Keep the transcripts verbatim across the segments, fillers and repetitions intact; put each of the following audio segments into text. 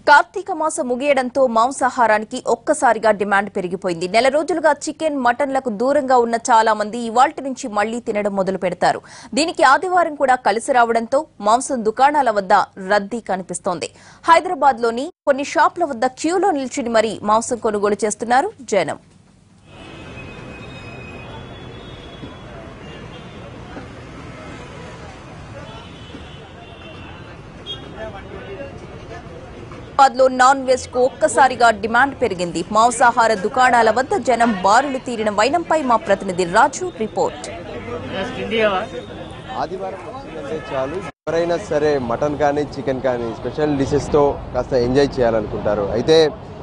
కార్తీక మాసం ముగియడంతో మాంసాహారానికి ఒక్కసారిగా డిమాండ్ పెరిగిపోయింది. నెల రోజులుగా చికెన్, మటన్లకు దూరంగా ఉన్న చాలా మంది ఇవాల్టి నుంచి మళ్లీ తినడం మొదలు పెడతారు. దీనికి ఆదివారం కూడా కలిసి రావడంతో మాంసం దుకాణాల వద్ద రద్దీ కనిపిస్తోంది. హైదరాబాద్ లోని కొన్ని షాపుల వద్ద క్యూలో నిల్చుని మరీ మాంసం కొనుగోలు చేస్తున్నారు జనం. హైదరాబాద్ లో నాన్ వెజ్ కు ఒక్కసారిగా డిమాండ్ పెరిగింది. మాంసాహార దుకాణాల వద్ద జనం బారులు తీరిన వైనంపై మా ప్రతినిధి రాజు రిపోర్ట్. ఆదివారం వచ్చిందంటే చాలు, ఎవరైనా సరే మటన్ కానీ చికెన్ కానీ స్పెషల్ డిషెస్ తో కాస్త ఎంజాయ్ చేయాలనుకుంటారు. అయితే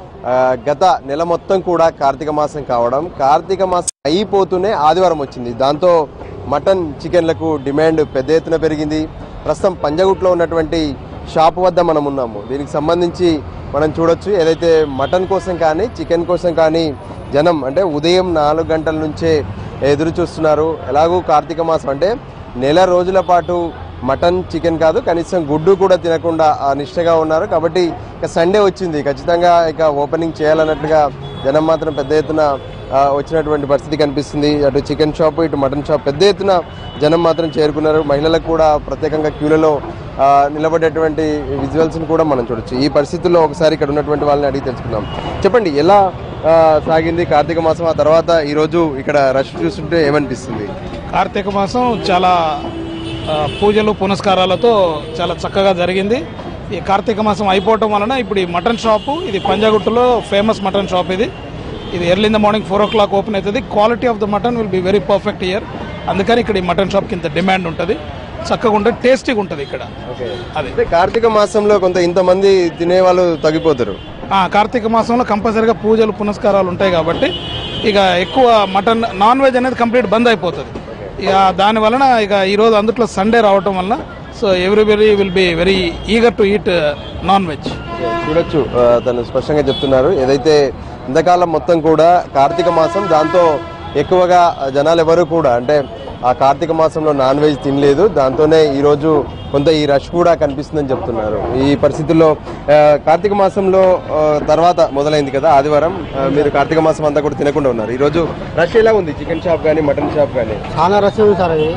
గత నెల మొత్తం కూడా కార్తీక మాసం కావడం, కార్తీక మాసం అయిపోతూనే ఆదివారం వచ్చింది. దాంతో మటన్ చికెన్లకు డిమాండ్ పెద్ద ఎత్తున పెరిగింది. ప్రస్తుతం పంజగుట్లో ఉన్నటువంటి షాప్ వద్ద మనం ఉన్నాము. దీనికి సంబంధించి మనం చూడొచ్చు, ఏదైతే మటన్ కోసం కానీ చికెన్ కోసం కానీ జనం అంటే ఉదయం నాలుగు గంటల నుంచే ఎదురు చూస్తున్నారు. ఎలాగూ కార్తీక మాసం అంటే నెల రోజుల పాటు మటన్ చికెన్ కాదు కనీసం గుడ్డు కూడా తినకుండా నిష్టగా ఉన్నారు. కాబట్టి ఇక సండే వచ్చింది, ఖచ్చితంగా ఇక ఓపెనింగ్ చేయాలన్నట్టుగా జనం మాత్రం పెద్ద ఎత్తున వచ్చినటువంటి పరిస్థితి కనిపిస్తుంది. అటు చికెన్ షాప్ ఇటు మటన్ షాప్ పెద్ద ఎత్తున జనం మాత్రం చేరుకున్నారు. మహిళలకు కూడా ప్రత్యేకంగా క్యూలలో నిలబడేటువంటి విజువల్స్ని కూడా మనం చూడొచ్చు. ఈ పరిస్థితుల్లో ఒకసారి ఇక్కడ ఉన్నటువంటి వాళ్ళని అడిగి తెలుసుకుందాం. చెప్పండి, ఎలా సాగింది కార్తీక మాసం? ఆ తర్వాత ఈరోజు ఇక్కడ రష్ చూస్తుంటే ఏమనిపిస్తుంది? కార్తీక మాసం చాలా పూజలు పునస్కారాలతో చాలా చక్కగా జరిగింది. ఈ కార్తీక మాసం అయిపోవటం వలన ఇప్పుడు ఈ మటన్ షాపు, ఇది పంజాగుట్టలో ఫేమస్ మటన్ షాప్. ఇది ఇది early in the morning four o'clock open అవుతుంది. Quality of the mutton will be very perfect year. అందుకని ఇక్కడ ఈ మటన్ షాప్కి ఇంత డిమాండ్ ఉంటుంది, చక్కగా ఉంటుంది, టేస్టీగా ఉంటుంది ఇక్కడ. అదే కార్తీక మాసంలో కొంత ఇంతమంది తినేవాళ్ళు తగ్గిపోతారు. కార్తీక మాసంలో కంపల్సరీగా పూజలు పునస్కారాలు ఉంటాయి కాబట్టి ఇక ఎక్కువ మటన్ నాన్ వెజ్ అనేది కంప్లీట్ బంద్ అయిపోతుంది. ఇక దాని వలన ఇక ఈరోజు అందుట్లో సండే రావటం వలన so everybody will be very eager to eat non veg. చూడొచ్చు, తను స్పష్టంగా చెప్తున్నారు. ఏదైతే ఇంతకాలం మొత్తం కూడా కార్తీక మాసం, దాంతో ఎక్కువగా జనాలు ఎవరు కూడా అంటే ఆ కార్తీక మాసంలో నాన్ వెజ్ తినలేదు. దాంతోనే ఈరోజు కొంత ఈ రష్ కూడా కనిపిస్తుందని చెప్తున్నారు. ఈ పరిస్థితుల్లో కార్తీక మాసంలో తర్వాత మొదలైంది కదా ఆదివారం, మీరు కార్తీక మాసం అంతా కూడా తినకుండా ఉన్నారు. ఈరోజు రష్ ఎలా ఉంది? చికెన్ షాప్ కానీ మటన్ షాప్ కానీ చాలా రష్ ఉంది సార్. అది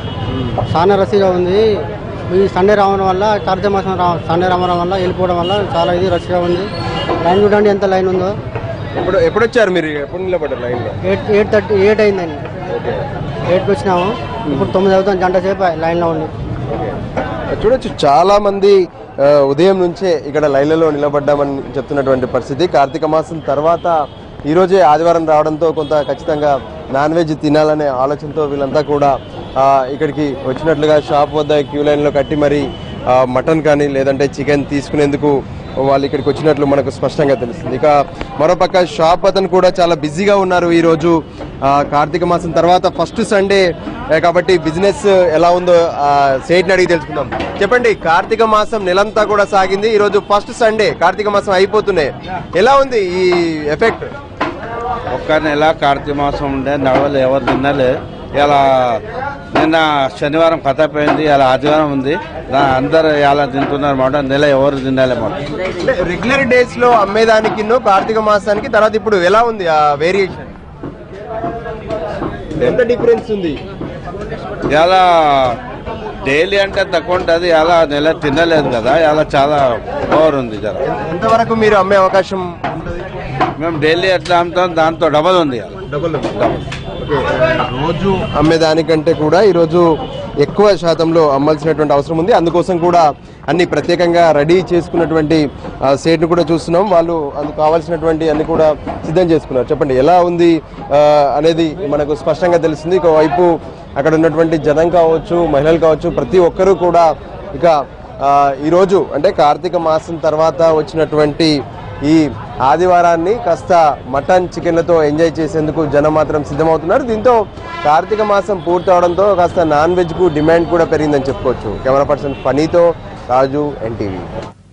చాలా రష్గా ఉంది. ఈ సండే రావడం వల్ల, కార్తీక మాసం రా సండే రావడం వల్ల వెళ్ళిపోవడం వల్ల చాలా ఇది రష్గా ఉంది. లైన్ చూడండి ఎంత లైన్ ఉందో. ఎప్పుడు ఎప్పుడు వచ్చారు మీరు? ఎప్పుడు నిలబడ్డారు లైన్లో? ఎయిట్ ఎయిట్ థర్టీ ఎయిట్ అయిందండి. ఎయిట్కి వచ్చినాము, ఇప్పుడు తొమ్మిది అవుతుంది, గంట సేపు లైన్లో ఉంది. చూడొచ్చు, చాలా మంది ఉదయం నుంచే ఇక్కడ లైన్లలో నిలబడ్డామని చెప్తున్నటువంటి పరిస్థితి. కార్తీక మాసం తర్వాత ఈరోజే ఆదివారం రావడంతో కొంత ఖచ్చితంగా నాన్ వెజ్ తినాలనే ఆలోచనతో వీళ్ళంతా కూడా ఇక్కడికి వచ్చినట్లుగా షాప్ వద్ద క్యూ లైన్లో కట్టి మరి మటన్ కానీ లేదంటే చికెన్ తీసుకునేందుకు వాళ్ళు ఇక్కడికి వచ్చినట్లు మనకు స్పష్టంగా తెలుస్తుంది. ఇక మరోపక్క షాప్ అతను కూడా చాలా బిజీగా ఉన్నారు. ఈరోజు కార్తీక మాసం తర్వాత ఫస్ట్ సండే కాబట్టి బిజినెస్ ఎలా ఉందో సేట్ని అడిగి తెలుసుకుందాం. చెప్పండి, కార్తీక మాసం నెలంతా కూడా సాగింది, ఈరోజు ఫస్ట్ సండే, కార్తీక మాసం అయిపోతున్నాయి, ఎలా ఉంది ఈ ఎఫెక్ట్? ఒక్క నెల కార్తీక మాసం ఉండే నడవలు ఎవరు తినలే. ఇలా నిన్న శనివారం కథ పోయింది, ఇలా ఆదివారం ఉంది, అందరు ఇలా తింటున్నారు మాట. నెల ఎవరు తినాలి మాట. రెగ్యులర్ డేస్ లో అమ్మేదానికి కార్తీక మాసానికి తర్వాత ఇప్పుడు ఎలా ఉంది ఆ వేరియేషన్? ఎంత డిఫరెన్స్ ఉంది? ఇలా డైలీ అంటే తక్కువ ఉంటుంది, ఇలా నెల తినలేదు కదా, ఇలా చాలా ఓవర్ ఉంది. జర ఎంతవరకు మీరు అమ్మే అవకాశం? మేము డైలీ ఎట్లా అమ్ముతాం దాంతో డబల్ ఉంది. డబల్ డబల్ రోజు అమ్మేదానికంటే కూడా ఈరోజు ఎక్కువ శాతంలో అమ్మాల్సినటువంటి అవసరం ఉంది. అందుకోసం కూడా అన్ని ప్రత్యేకంగా రెడీ చేసుకున్నటువంటి సేట్ను కూడా చూస్తున్నాం. వాళ్ళు అందుకు కావాల్సినటువంటి అన్ని కూడా సిద్ధం చేసుకున్నారు. చెప్పండి, ఎలా ఉంది అనేది మనకు స్పష్టంగా తెలుస్తుంది. ఒకవైపు అక్కడ ఉన్నటువంటి జనం కావచ్చు, మహిళలు కావచ్చు, ప్రతి ఒక్కరూ కూడా ఇక ఈరోజు అంటే కార్తీక మాసం తర్వాత వచ్చినటువంటి ఈ ఆదివారాన్ని కాస్త మటన్ చికెన్లతో ఎంజాయ్ చేసేందుకు జనం మాత్రం సిద్ధమవుతున్నారు. దీంతో కార్తీక మాసం పూర్తి అవడంతో కాస్త నాన్ వెజ్కు డిమాండ్ కూడా పెరిగిందని చెప్పుకోవచ్చు. కెమెరా పర్సన్ ఫనీతో రాజు, ఎన్టీవీ.